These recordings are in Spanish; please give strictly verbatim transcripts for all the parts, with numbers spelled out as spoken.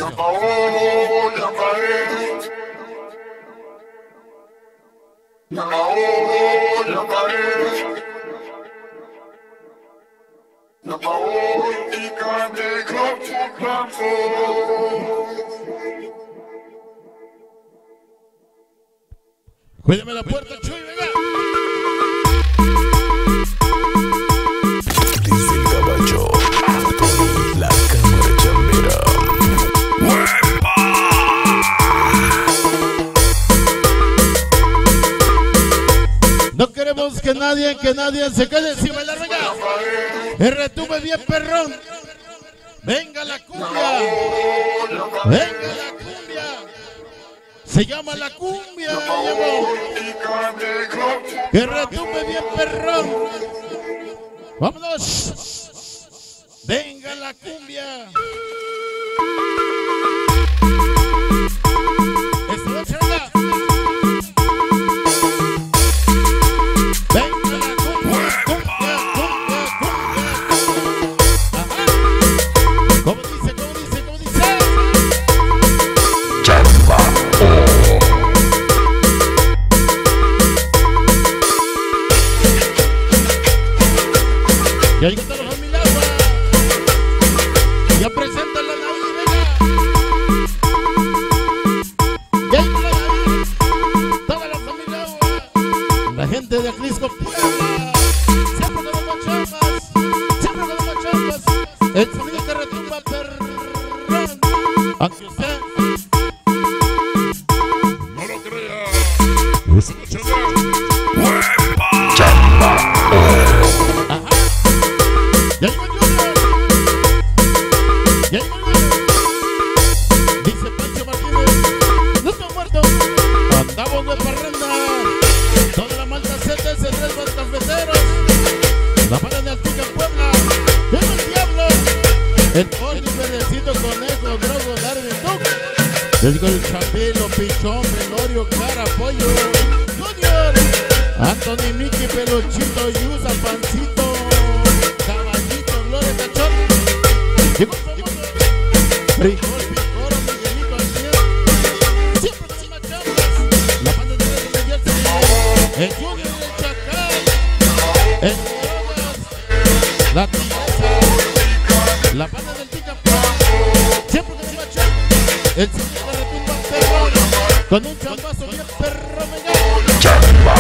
Cuídame la puerta, Chuy, venga. Desde el caballo, con la cámara chambera. ¡Huepa! No queremos que nadie, que nadie se quede sin bailar, venga. El retumbe bien perrón. Venga la cumbia. Venga la cumbia. Se llama la cumbia. Que retumbe bien perrón. Vámonos. Venga la cumbia. Esta noche venga. Venga la cumbia, cumbia, cumbia, cumbia. Ajá. ¿Cómo dice, cómo dice, cómo dice? Chamba. Ya llegó todos los milagros. Ya presenta la Navidad, venga. Ya llegó la Navidad. Toda la familia, la gente de Acrisco, Puebla. Siempre con los machamas. Siempre con los machamas. El sonido que retumba, perrón. Aunque usted no lo crea. Esa noche Chamba. ajá. Ya llegó Junior. Ya llegó Junior. Dice Pancho Martínez. No está muerto. Andamos de parranda. Toda la malta C T S, tres más cafeteros. La banda de Altica en Puebla. Viene el diablo. El Oli, Verdecito, Conejo, Drogo, Darwin, Duke. Ya llegó el Chapelo, Pichón, Melorio, Cara, Pollo. Junior. Anthony, Mickey, Peluchito, Yusa, Pancito. Caballito, Gloria, Cachón. Llegó el famoso Frijol, Picoro, Miguelito, al cien. Siempre con las chambas. La banda de New Jersey. El Junior y el Chacal. El Drogas. La Tigresa. La banda del Tica. Siempre con las chambas. El sonido de retumba perrón. Con un chambazo bien perro, venga. Chamba.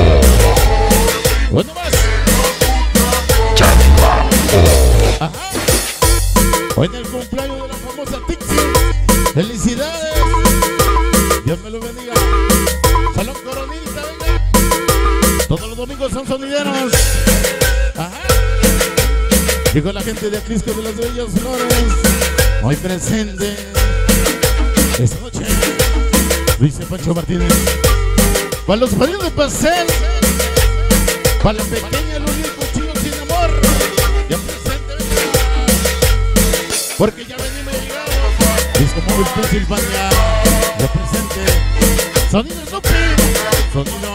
Uno más. Chamba. Ajá. Hoy en el cumpleaños de la famosa Tixi. Felicidades. Dios me lo bendiga. Salón Coronita, venga. Todos los domingos son sonideros. Ajá. Llegó la gente de Acrisco de las Bellas Flores. Hoy presente. Esta noche. Dice Pancho Martínez. Para los paridos de pastel. Para la pequeña Luli, el cuchillo sin amor. Ya presente, venga. Porque ya venimos llegando. Disco Móvil Pensilvania. Ya presente. Sonido Snoopy. Sonido.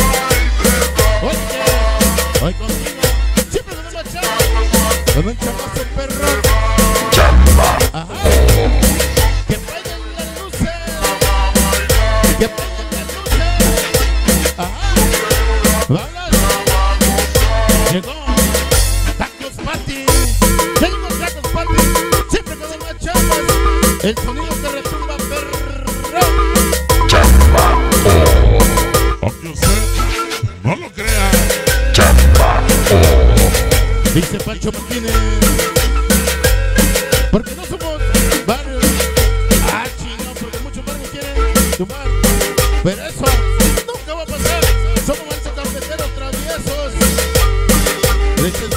Oye, hoy contigo. Siempre con una chava. Con un chavazo perro. Chamba. Ajá. Que bailen las luces. Que bailen las luces. Ajá. Vámonos. Llegó Tacos Party. Ya llegó Tacos Party. Siempre con las chavas. El sonido que retumba perro. Chamba. Aunque usted no lo crea. Chamba. Dice Pancho Martínez. Porque no somos barrios. Ah, chino, porque muchos barrios quieren tumbar. Pero eso nunca va a pasar. Somos mansos cafeteros traviesos. Leches,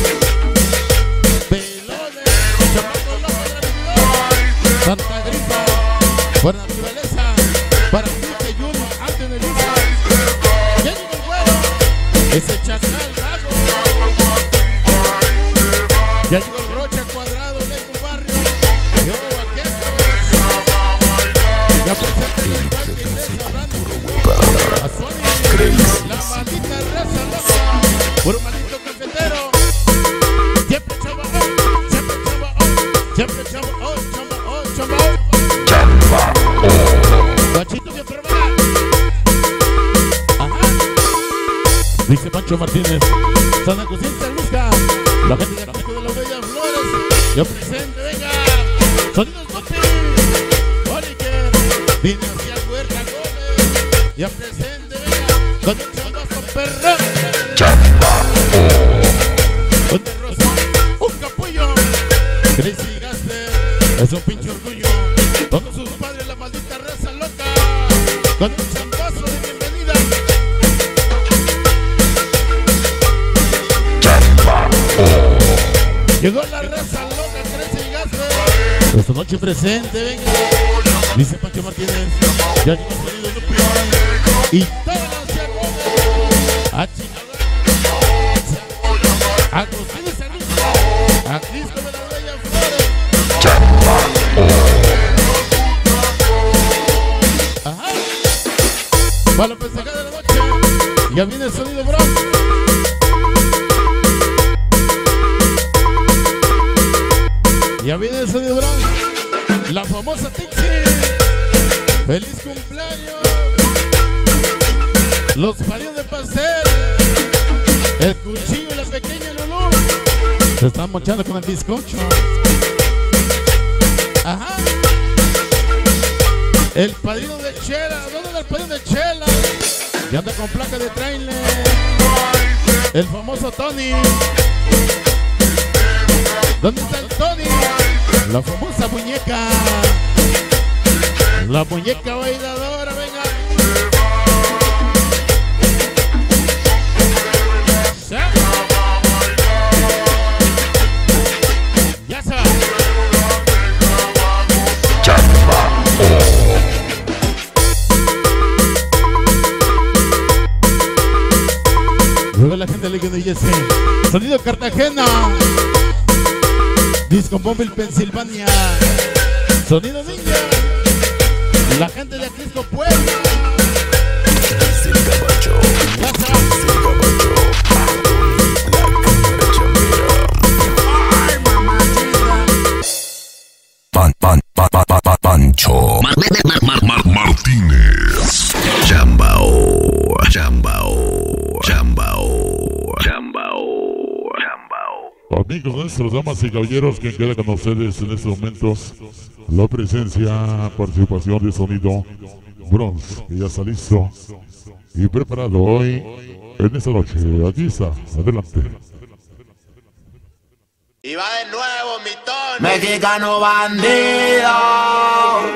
pelones, chamacos locos de la vida. Santa Grifa, por naturaleza. Para ti que Juno, antes de Lisa. Ya llegó el güero. Ese chacal vago. Ya llegó el Rocha Cuadrado de tu barrio. Yo vaquero. Ya presente el parque de Sabrán. A Sony. La maldita raza loca. Por un maldito cafetero. Siempre chamba, oh, siempre chamba, oh, siempre chamba, oh, chamba, oh, chamba, oh. Pancho Martínez, San Agustín Salvisca, la gente de Pico de las Bellas Flores, yo presente, venga, Sonidos Gopi, Oliker, Dinastía Huerta Gómez, ya presente, venga, con el chambazo perro, Chamba. con el rosa, un capullo, Crazy Gaster, es un pinche orgullo, todos sus padres, la maldita raza loca, con un chambazo de bienvenida. Llegó la raza loca, Crazy Gaster. Esta noche presente, venga. Dice Pancho Martínez. Ya llegó Sonido Lupi. Y toda la anciana Gómez. A Chicago. A Costillo Salud. A Cristo de las Bellas Flores. Ajá. Para la festejada de la noche. Ya viene el Sonido Bronx. Ya viene el Sonido Bronx, la famosa Tixi. ¡Feliz cumpleaños! Los palios de pastel, el cuchillo y la pequeña Lulú se están mochando con el bizcocho. Ajá. El padrino de Chela, ¿dónde está el padrino de Chela? Ya anda con placa de trailer. El famoso Tony. ¿Dónde está el Tony? La famosa muñeca. La muñeca bailadora, venga. ¿Sí? Ya se va. Chamba. Luego la gente de Liga de Y S. Sonido Cartagena. Disco Móvil Pensilvania. Sonido Ninja. La gente de Acrisco Puebla. Pan, pan, pan, pan, pan, pan, Pancho Mar Mar Mar Mar Martínez. Chambao, chambao, chambao, chambao, chambao. Amigos nuestros, damas y caballeros, quien queda con ustedes en estos momentos, la presencia, participación de Sonido Bronx, que ya está listo y preparado hoy, en esta noche. Aquí está, adelante. Y va de nuevo mi tono. Mexicano bandido.